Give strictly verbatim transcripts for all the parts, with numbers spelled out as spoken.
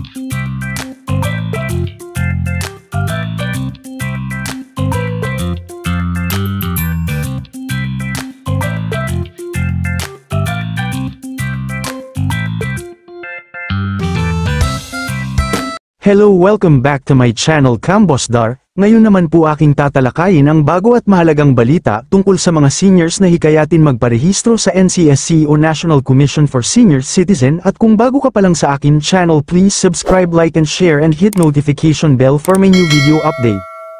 Hello, welcome back to my channel Kambosdar. Ngayon naman po aking tatalakayin ang bago at mahalagang balita tungkol sa mga seniors na hikayatin magparehistro sa N C S C o National Commission for Senior Citizen. At kung bago ka pa lang sa akin channel, please subscribe, like and share and hit notification bell for my new video update.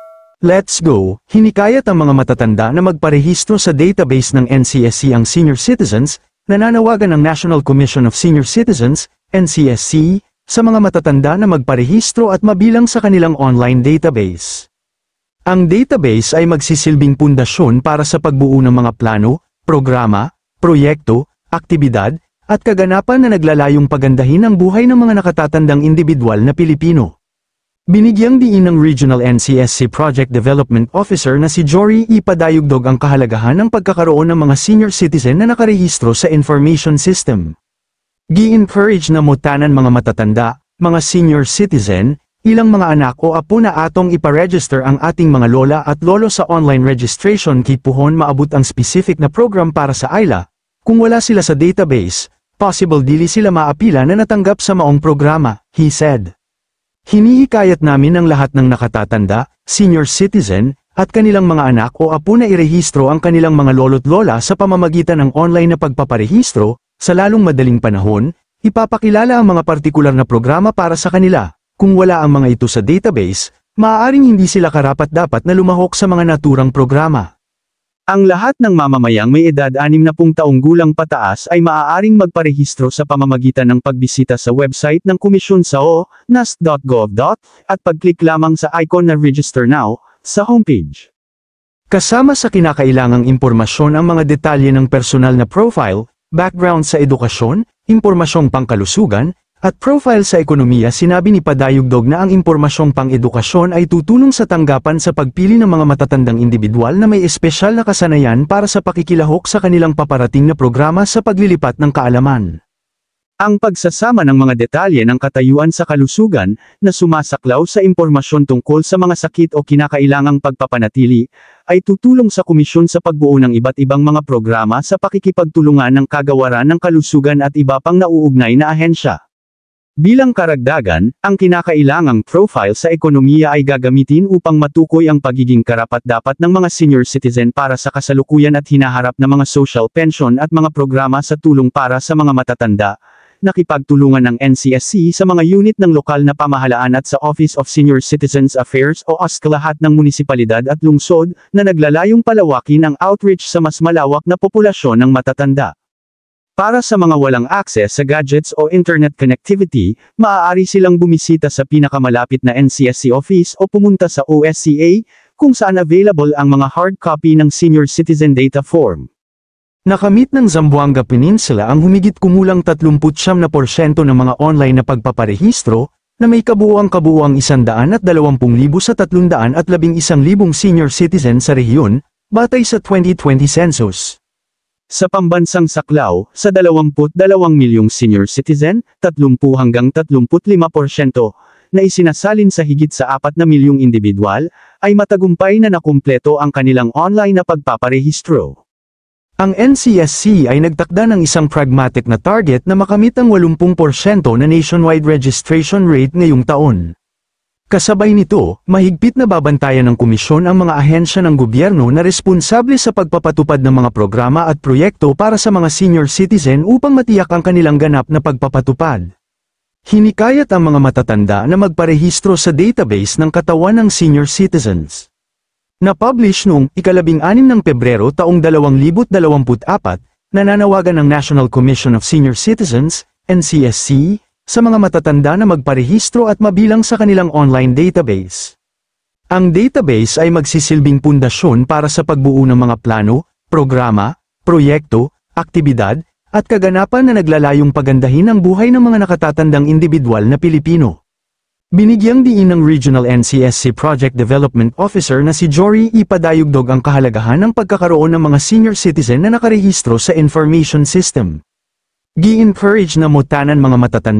Let's go! Hinikayat ang mga matatanda na magparehistro sa database ng N C S C ang senior citizens, nananawagan ng National Commission of Senior Citizens, N C S C, sa mga matatanda na magparehistro at mabilang sa kanilang online database. Ang database ay magsisilbing pundasyon para sa pagbuo ng mga plano, programa, proyekto, aktibidad, at kaganapan na naglalayong pagandahin ang buhay ng mga nakatatandang individual na Pilipino. Binigyang diin ng Regional N C S C Project Development Officer na si Jory E. Padayugdog ang kahalagahan ng pagkakaroon ng mga senior citizen na nakarehistro sa information system. Gi-encourage na mutanan mga matatanda, mga senior citizen, ilang mga anak o apo na atong iparegister ang ating mga lola at lolo sa online registration kit puhon maabot ang specific na program para sa I L A. Kung wala sila sa database, possible dili sila maapila na natanggap sa maong programa, he said. Hinihikayat namin ang lahat ng nakatatanda, senior citizen, at kanilang mga anak o apo na irehistro ang kanilang mga lolo't lola sa pamamagitan ng online na pagpaparehistro. Sa lalong madaling panahon, ipapakilala ang mga partikular na programa para sa kanila. Kung wala ang mga ito sa database, maaaring hindi sila karapat-dapat na lumahok sa mga naturang programa. Ang lahat ng mamamayang may edad anim na pung taong gulang pataas ay maaaring magparehistro sa pamamagitan ng pagbisita sa website ng komisyon sa o n a s dot gov. at pag-click lamang sa icon na Register Now sa homepage. Kasama sa kinakailangang impormasyon ang mga detalye ng personal na profile, background sa edukasyon, impormasyong pangkalusugan, at profile sa ekonomiya. Sinabi ni Padayugdog na ang impormasyong pang-edukasyon ay tutulong sa tanggapan sa pagpili ng mga matatandang individual na may espesyal na kasanayan para sa pakikilahok sa kanilang paparating na programa sa paglilipat ng kaalaman. Ang pagsasama ng mga detalye ng katayuan sa kalusugan, na sumasaklaw sa impormasyon tungkol sa mga sakit o kinakailangang pagpapanatili, ay tutulong sa komisyon sa pagbuo ng iba't ibang mga programa sa pakikipagtulungan ng kagawaran ng kalusugan at iba pang nauugnay na ahensya. Bilang karagdagan, ang kinakailangang profile sa ekonomiya ay gagamitin upang matukoy ang pagiging karapat-dapat ng mga senior citizen para sa kasalukuyan at hinaharap na mga social pension at mga programa sa tulong para sa mga matatanda. Nakipagtulungan ng N C S C sa mga unit ng lokal na pamahalaan at sa Office of Senior Citizens Affairs o O S C lahat ng munisipalidad at lungsod, na naglalayong palawakin ang outreach sa mas malawak na populasyon ng matatanda. Para sa mga walang access sa gadgets o internet connectivity, maaari silang bumisita sa pinakamalapit na N C S C office o pumunta sa O S C A, kung saan available ang mga hard copy ng Senior Citizen Data Form. Nakamit ng Zamboanga Peninsula ang humigit kumulang tatlumput siyam na porsyento ng mga online na pagpaparehistro, na may kabuuang-kabuuang isandaan at dalawampung libo sa tatlundaan at labing isang libong senior citizen sa rehiyon, batay sa twenty twenty census. Sa pambansang saklaw, sa dalawamput dalawang milyong senior citizen, tatlumpu hanggang tatlumput lima porsyento, na isinasalin sa higit sa apat na milyong individual, ay matagumpay na nakumpleto ang kanilang online na pagpaparehistro. Ang N C S C ay nagtakda ng isang pragmatic na target na makamit ang walumpung porsyento na nationwide registration rate ngayong taon. Kasabay nito, mahigpit na babantayan ng komisyon ang mga ahensya ng gobyerno na responsable sa pagpapatupad ng mga programa at proyekto para sa mga senior citizen upang matiyak ang kanilang ganap na pagpapatupad. Hinikayat ang mga matatanda na magparehistro sa database ng katawan ng senior citizens. Na-publish noong ikalabing anim ng Pebrero taong dalawang libo't dalawamput apat, nananawagan ng National Commission of Senior Citizens, N C S C, sa mga matatanda na magparehistro at mabilang sa kanilang online database. Ang database ay magsisilbing pundasyon para sa pagbuo ng mga plano, programa, proyekto, aktibidad, at kaganapan na naglalayong pagandahin ang buhay ng mga nakatatandang individual na Pilipino. Binigyang diin ng Regional N C S C Project Development Officer na si Jory E. Padayugdog ang kahalagahan ng pagkakaroon ng mga senior citizen na nakarehistro sa information system. Gi-encourage na mutanan mga matatanda,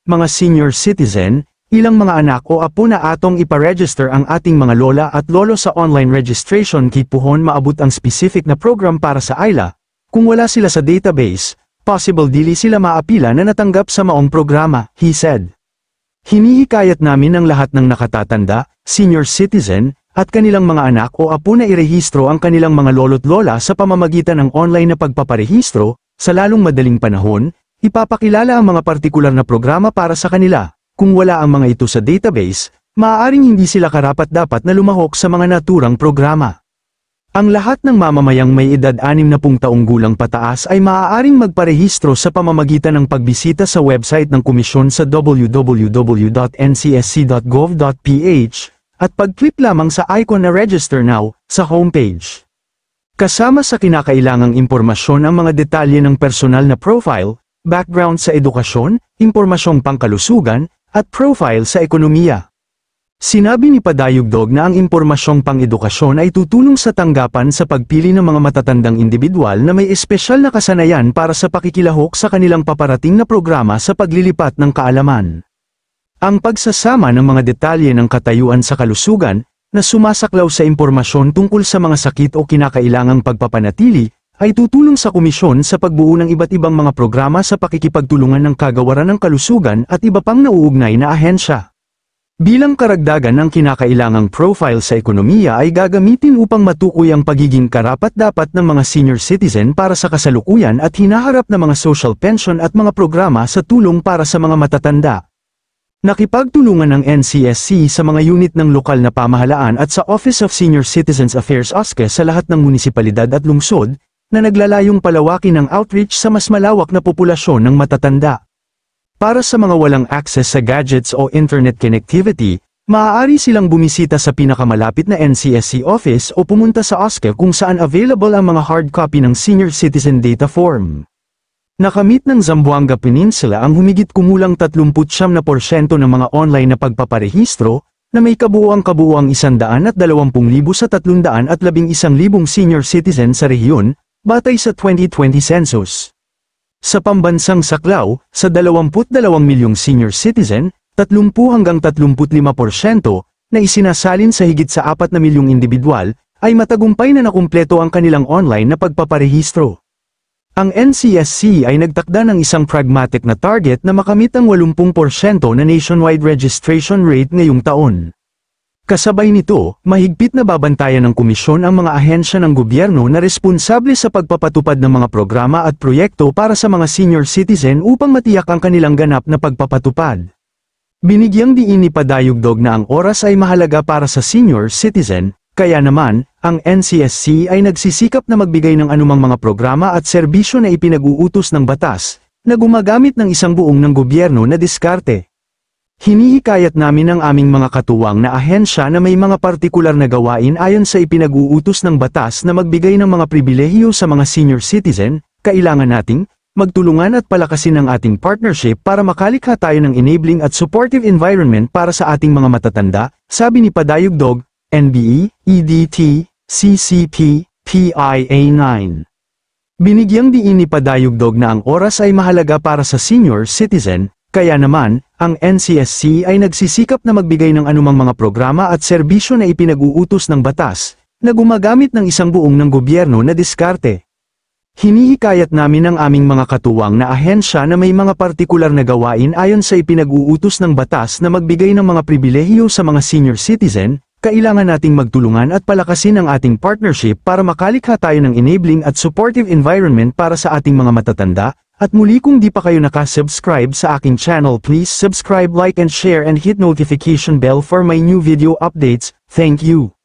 mga senior citizen, ilang mga anak o apo na atong iparegister ang ating mga lola at lolo sa online registration kay puhon maabot ang specific na program para sa I L A. Kung wala sila sa database, possible dili sila maapila na natanggap sa maong programa, he said. Hinihikayat namin ang lahat ng nakatatanda, senior citizen, at kanilang mga anak o apo na irehistro ang kanilang mga lolo't lola sa pamamagitan ng online na pagpaparehistro, sa lalong madaling panahon, ipapakilala ang mga partikular na programa para sa kanila. Kung wala ang mga ito sa database, maaaring hindi sila karapat-dapat na lumahok sa mga naturang programa. Ang lahat ng mamamayang may edad anim na pung taong gulang pataas ay maaaring magparehistro sa pamamagitan ng pagbisita sa website ng komisyon sa w w w dot n c s c dot gov dot p h at pag-click lamang sa icon na Register Now sa homepage. Kasama sa kinakailangang impormasyon ang mga detalye ng personal na profile, background sa edukasyon, impormasyong pangkalusugan, at profile sa ekonomiya. Sinabi ni Padayugdog na ang impormasyong pang-edukasyon ay tutulong sa tanggapan sa pagpili ng mga matatandang individual na may espesyal na kasanayan para sa pakikilahok sa kanilang paparating na programa sa paglilipat ng kaalaman. Ang pagsasama ng mga detalye ng katayuan sa kalusugan, na sumasaklaw sa impormasyon tungkol sa mga sakit o kinakailangang pagpapanatili, ay tutulong sa komisyon sa pagbuo ng iba't ibang mga programa sa pakikipagtulungan ng kagawaran ng kalusugan at iba pang nauugnay na ahensya. Bilang karagdagan ng kinakailangang profile sa ekonomiya ay gagamitin upang matukoy ang pagiging karapat-dapat ng mga senior citizen para sa kasalukuyan at hinaharap na mga social pension at mga programa sa tulong para sa mga matatanda. Nakipagtulungan ng N C S C sa mga unit ng lokal na pamahalaan at sa Office of Senior Citizens Affairs O S C E sa lahat ng munisipalidad at lungsod, na naglalayong palawakin ang outreach sa mas malawak na populasyon ng matatanda. Para sa mga walang access sa gadgets o internet connectivity, maaari silang bumisita sa pinakamalapit na N C S C office o pumunta sa O S C E kung saan available ang mga hard copy ng Senior Citizen Data Form. Nakamit ng Zamboanga Peninsula ang humigit kumulang tatlumput siyam na porsyento ng mga online na pagpaparehistro, na may kabuuang kabuuang isandaan at dalawampung libo sa tatlundaan at labing isang libong senior citizen sa rehiyon, batay sa twenty twenty census. Sa pambansang saklaw, sa dalawampu't dalawang milyong senior citizen, tatlumpu hanggang tatlumput lima porsyento, na isinasalin sa higit sa apat na milyong individual, ay matagumpay na nakumpleto ang kanilang online na pagpaparehistro. Ang N C S C ay nagtakda ng isang pragmatic na target na makamit ang walumpung porsyento na nationwide registration rate ngayong taon. Kasabay nito, mahigpit na babantayan ng komisyon ang mga ahensya ng gobyerno na responsable sa pagpapatupad ng mga programa at proyekto para sa mga senior citizen upang matiyak ang kanilang ganap na pagpapatupad. Binigyang diin ni Padayugdog na ang oras ay mahalaga para sa senior citizen, kaya naman, ang N C S C ay nagsisikap na magbigay ng anumang mga programa at serbisyo na ipinag-uutos ng batas, na gumagamit ng isang buong ng gobyerno na diskarte. Hinihikayat namin ang aming mga katuwang na ahensya na may mga partikular na gawain ayon sa ipinag-uutos ng batas na magbigay ng mga pribilehiyo sa mga senior citizen, kailangan nating magtulungan at palakasin ang ating partnership para makalikha tayo ng enabling at supportive environment para sa ating mga matatanda, sabi ni Padayugdog, N B E, E D T, C C P, P I A nine. Binigyang diin ni Padayugdog na ang oras ay mahalaga para sa senior citizen, kaya naman, ang N C S C ay nagsisikap na magbigay ng anumang mga programa at serbisyo na ipinag-uutos ng batas, na gumagamit ng isang buong ng gobyerno na diskarte. Hinihikayat namin ang aming mga katuwang na ahensya na may mga partikular na gawain ayon sa ipinag-uutos ng batas na magbigay ng mga pribilehiyo sa mga senior citizen, kailangan nating magtulungan at palakasin ang ating partnership para makalikha tayo ng enabling at supportive environment para sa ating mga matatanda. At muli, kung di pa kayo nakasubscribe sa aking channel, please subscribe, like and share and hit notification bell for my new video updates. Thank you.